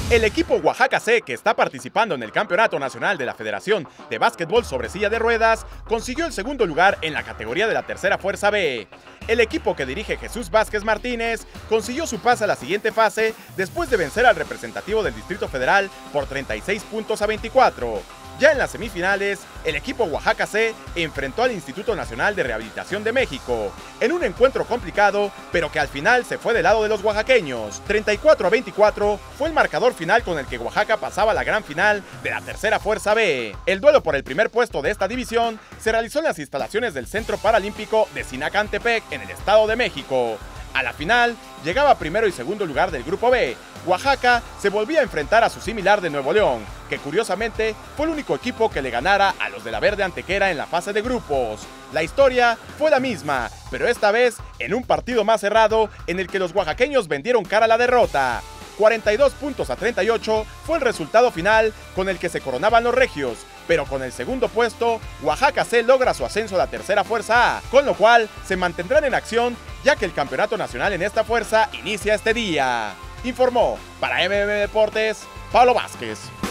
El equipo Oaxaca C, que está participando en el Campeonato Nacional de la Federación de Básquetbol sobre Silla de Ruedas, consiguió el segundo lugar en la categoría de la Tercera Fuerza B. El equipo que dirige Jesús Vázquez Martínez consiguió su pase a la siguiente fase después de vencer al representativo del Distrito Federal por 36 puntos a 24. Ya en las semifinales, el equipo Oaxaca C enfrentó al Instituto Nacional de Rehabilitación de México, en un encuentro complicado, pero que al final se fue del lado de los oaxaqueños. 34 a 24 fue el marcador final con el que Oaxaca pasaba a la gran final de la Tercera Fuerza B. El duelo por el primer puesto de esta división se realizó en las instalaciones del Centro Paralímpico de Sinacantepec, en el Estado de México. A la final, llegaba primero y segundo lugar del Grupo B. Oaxaca se volvía a enfrentar a su similar de Nuevo León, que curiosamente fue el único equipo que le ganara a los de la Verde Antequera en la fase de grupos. La historia fue la misma, pero esta vez en un partido más cerrado en el que los oaxaqueños vendieron cara a la derrota. 42 puntos a 38 fue el resultado final con el que se coronaban los regios, pero con el segundo puesto, Oaxaca C logra su ascenso a la Tercera Fuerza A, con lo cual se mantendrán en acción ya que el campeonato nacional en esta fuerza inicia este día. Informó para MM Deportes, Pablo Vázquez.